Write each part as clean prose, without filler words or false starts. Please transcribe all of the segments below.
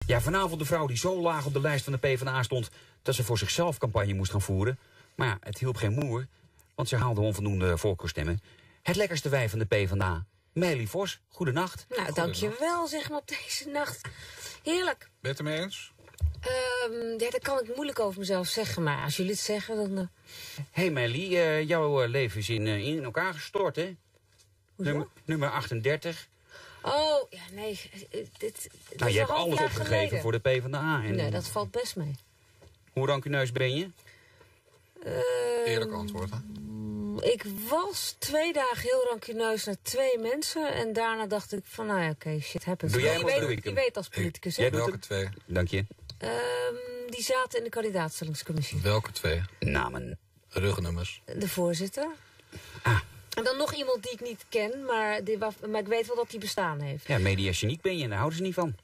Ja, vanavond de vrouw die zo laag op de lijst van de PvdA stond dat ze voor zichzelf campagne moest gaan voeren. Maar ja, het hielp geen moer, want ze haalde onvoldoende voorkeurstemmen. Het lekkerste wijf van de PvdA, Meili Vos. Goedenacht. Nou, dankjewel, zeg maar, op deze nacht. Heerlijk. Ben je het ermee eens? Ja, dat kan ik moeilijk over mezelf zeggen, maar als jullie het zeggen, dan... Hey Meili, jouw leven is in elkaar gestort, hè? Nummer 38. Oh, ja, nee. Nou, je hebt alles opgegeven voor de PvdA. En nee, dat valt best mee. hoe rancuneus ben je? Eerlijk antwoord, hè? Ik was 2 dagen heel rancuneus naar 2 mensen. En daarna dacht ik van, nou ja, oké, shit happens. Doe jij hem of doe ik hem? Je weet als politicus, hè? Welke 2? Dank je. Die zaten in de kandidaatstellingscommissie. Welke 2? Namen. Rugnummers. De voorzitter. Ah. En dan nog iemand die ik niet ken, maar ik weet wel dat die bestaan heeft. Ja, mediageniek ben je en daar houden ze niet van.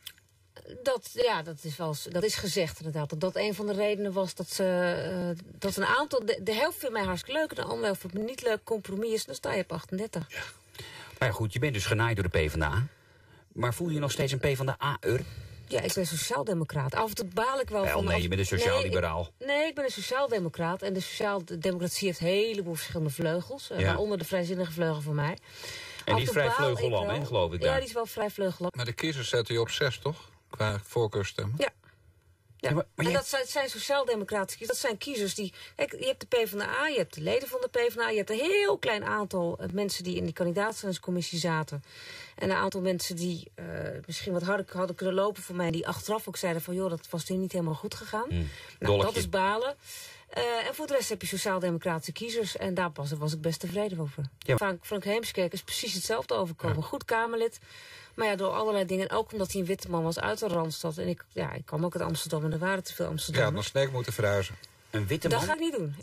Dat is gezegd inderdaad. Dat een van de redenen was dat dat een aantal... De helft vindt mij hartstikke leuk en de andere helft vindt me niet leuk. Compromis is, dan sta je op 38. Ja. Maar ja, goed, je bent dus genaaid door de PvdA. Maar voel je je nog steeds een PvdA-er? Ja, ik ben sociaaldemocraat. Af en toe baal ik wel van... Nee, je bent een sociaal-liberaal. Nee, ik ben een sociaaldemocraat. En de sociaaldemocratie heeft een heleboel verschillende vleugels. Waaronder de vrijzinnige vleugel van mij. En die is vrij vleugelam, hè, geloof ik daar. Ja, die is wel vrij vleugelam. Maar de kiezers zetten je op 6, toch? Qua voorkeurstemmen. Ja. Ja. Maar en dat zijn sociaaldemocratische kiezers. Dat zijn kiezers die... Kijk, je hebt de PvdA, je hebt de leden van de PvdA... je hebt een heel klein aantal mensen die in die kandidaatstellingscommissie zaten. En een aantal mensen die misschien wat harder hadden kunnen lopen voor mij... die achteraf ook zeiden van... joh, dat was niet helemaal goed gegaan. Nou, dat is balen. En voor de rest heb je sociaal-democratische kiezers. En daar was ik best tevreden over. Ja. Frank Heemskerk is precies hetzelfde overkomen. Ja. Goed Kamerlid. Maar ja, door allerlei dingen. En ook omdat hij een witte man was uit de Randstad. En ik kwam ook uit Amsterdam en er waren te veel Amsterdammers. Ja, dan snel moeten verhuizen. Een witte man? Dat ga ik niet doen.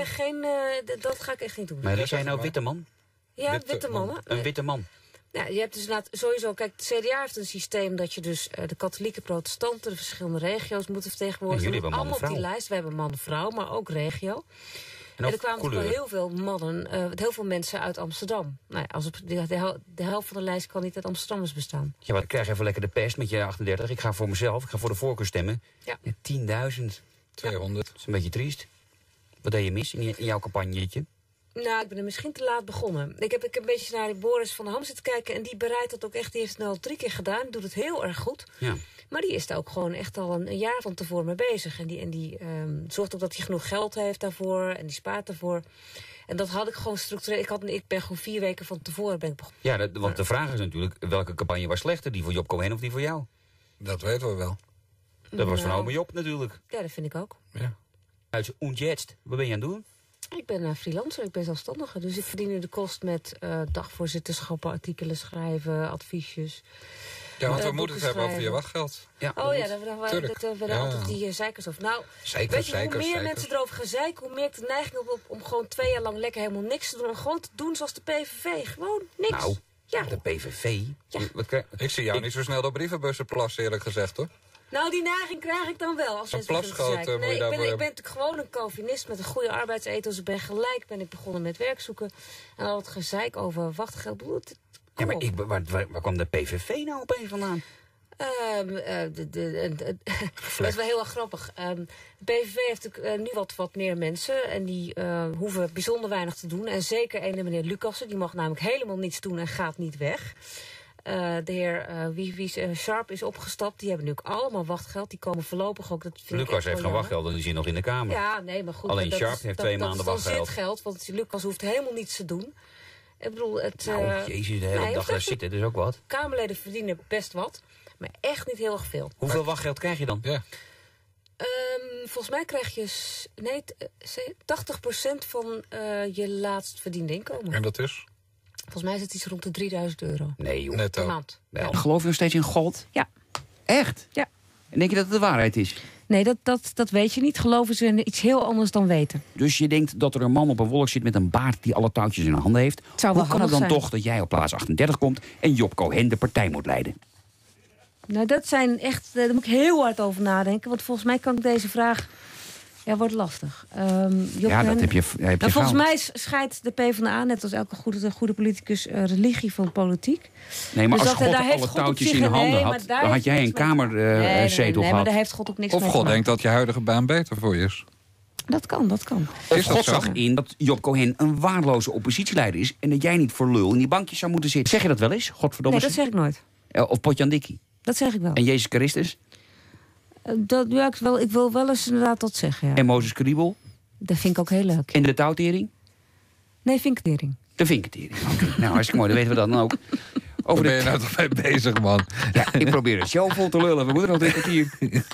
Dat ga ik echt niet doen. Maar dat zijn nou witte man? Ja, witte mannen. Een witte man. Ja, je hebt dus sowieso, kijk, de CDA heeft een systeem dat je dus de katholieke protestanten, de verschillende regio's moeten vertegenwoordigen. Jullie hebben allemaal op die lijst. We hebben man-vrouw, maar ook regio. En er kwamen natuurlijk wel heel veel mannen, heel veel mensen uit Amsterdam. Nou ja, de helft van de lijst kan niet uit Amsterdammers bestaan. Ja, maar ik krijg even lekker de pest met je 38. Ik ga voor mezelf, ik ga voor de voorkeur stemmen. Ja. 200. Ja, 10.000. Dat is een beetje triest. Wat deed je mis in jouw campagnetje? Nou, ik ben er misschien te laat begonnen. Ik heb een beetje naar Boris van der Ham zitten kijken. En die bereidt dat ook echt. Die heeft het nu al 3 keer gedaan. Doet het heel erg goed. Ja. Maar die is daar ook gewoon echt al een jaar van tevoren mee bezig. En die zorgt ook dat hij genoeg geld heeft daarvoor. En die spaart daarvoor. En dat had ik gewoon structureel. Ik ben gewoon 4 weken van tevoren begonnen. Ja, want de vraag is natuurlijk, welke campagne was slechter? Die voor Job Cohen of die voor jou? Dat weten we wel. Dat was van ome Job natuurlijk. Ja, dat vind ik ook. Ja. Uit Unjetst, wat ben je aan het doen? Ik ben freelancer, ik ben zelfstandige. Dus ik verdien nu de kost met dagvoorzitterschappen, artikelen schrijven, adviesjes. Ja, want we moeten het hebben over je wachtgeld. Ja, daar hebben we altijd die zeikers over. Nou, weet je, hoe meer mensen erover gaan zeiken, hoe meer ik de neiging heb om gewoon 2 jaar lang lekker helemaal niks te doen. En gewoon te doen zoals de PVV. Gewoon niks. Nou, ja. De PVV? Ja. Ik zie jou niet zo snel door brievenbussen plassen, eerlijk gezegd, hoor. Nou, die neiging krijg ik dan wel. Als een plasgoot moet je daarvoor hebben. Ik ben natuurlijk gewoon een Calvinist met een goede arbeidsethos. Ben ik begonnen met werk zoeken. En al het gezeik over wachtgeld. Ja, maar waar kwam de PVV nou opeens vandaan? Dat is wel heel erg grappig. De PVV heeft natuurlijk nu wat meer mensen. En die hoeven bijzonder weinig te doen. En zeker ene meneer Lucassen. Die mag namelijk helemaal niets doen en gaat niet weg. De heer Sharp is opgestapt. Die hebben nu ook allemaal wachtgeld. Die komen voorlopig ook. Lucas heeft geen wachtgeld en die zit nog in de Kamer. Ja, nee, maar goed. Alleen Sharp heeft 2 maanden wachtgeld. Dat is geld, want Lucas hoeft helemaal niets te doen. Ik bedoel, jezus, de hele dag daar zitten, dat is ook wat. Kamerleden verdienen best wat, maar echt niet heel erg veel. Hoeveel wachtgeld krijg je dan? Ja. Volgens mij krijg je 80% van je laatst verdiende inkomen. En dat is? Volgens mij is het iets rond de €3.000. Nee, joh. Netto. Per maand. Ja. Geloof je nog steeds in God? Ja. Echt? Ja. En denk je dat het de waarheid is? Nee, dat weet je niet. Geloven ze iets heel anders dan weten. Dus je denkt dat er een man op een wolk zit met een baard die alle touwtjes in handen heeft. Hoe kan het dan toch dat jij op plaats 38 komt en Job Cohen de partij moet leiden? Nou, dat zijn echt... Daar moet ik heel hard over nadenken. Want volgens mij kan ik deze vraag Ja, wordt lastig. Ja, dat heb je volgens mij scheidt de PvdA, net als elke goede politicus, religie van politiek. Nee, maar dus als God alle touwtjes in de handen had, dan had jij een kamerzetel gehad. Maar daar heeft God ook niks mee Of te God maken. denkt dat je huidige baan beter voor je is. Dat kan. Is God dat zo? zag in dat Job Cohen een waardeloze oppositieleider is en dat jij niet voor lul in die bankjes zou moeten zitten. Zeg je dat wel eens? Godverdomme. Nee, dat zeg ik nooit. Of Potjandikkie. Dat zeg ik wel. En Jezus Christus? Ik wil wel eens inderdaad dat zeggen, ja. En Mozes Kriebel? Dat vind ik ook heel leuk. En de touwtering? Nee, vinketering. De vinketering. Oké. Nou, hartstikke mooi. Dat weten we dan ook. Daar ben je nou toch mee bezig, man? Ja, ik probeer het show vol te lullen. We moeten nog 3 kwartier.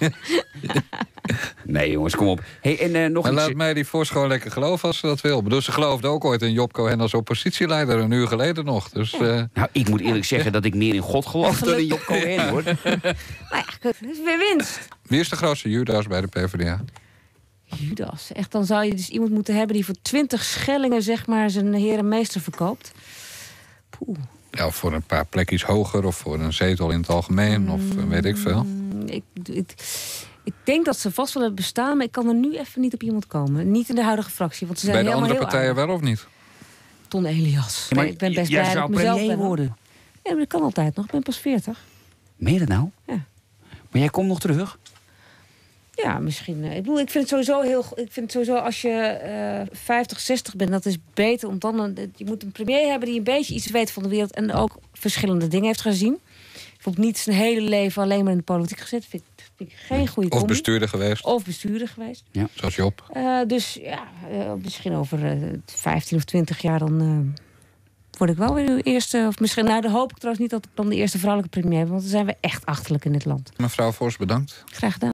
Nee, jongens, kom op. Hey, en nog En iets. laat mij die Vos gewoon lekker geloven als ze dat wil. Ik bedoel, ze geloofde ook ooit in Job Cohen als oppositieleider. Een uur geleden nog. Dus, Nou, ik moet eerlijk zeggen dat ik meer in God geloof dan in Job Cohen, hoor. Nou ja, het is weer winst. Wie is de grootste Judas bij de PvdA? Judas. Echt, dan zou je dus iemand moeten hebben die voor 20 schellingen, zeg maar, zijn heer en meester verkoopt. Poeh. Ja, of voor een paar plekjes hoger. Of voor een zetel in het algemeen. Of weet ik veel. Ik denk dat ze vast wel hebben bestaan, maar ik kan er nu even niet op iemand komen. Niet in de huidige fractie, want ze zijn Bij de helemaal andere heel partijen aardig. wel of niet? Ton Elias. Ja, maar ik ben best jij blij dat zou ik mezelf premier ben. worden. Ja, maar dat kan altijd nog. Ik ben pas 40. Meen je dat nou? Ja. Maar jij komt nog terug? Ja, misschien. Ik bedoel, ik vind het sowieso als je 50, 60 bent, dat is beter om dan je moet een premier hebben die een beetje iets weet van de wereld en ook verschillende dingen heeft gezien. Bijvoorbeeld niet zijn hele leven alleen maar in de politiek gezet. Vind ik geen goede Of combi. bestuurder geweest. Of bestuurder geweest. Ja. Zoals Job. Dus ja, misschien over 15 of 20 jaar dan word ik wel weer de eerste. Of misschien, nou, dan hoop ik trouwens niet dat ik dan de eerste vrouwelijke premier ben, want dan zijn we echt achterlijk in dit land. Mevrouw Vos, bedankt. Graag gedaan.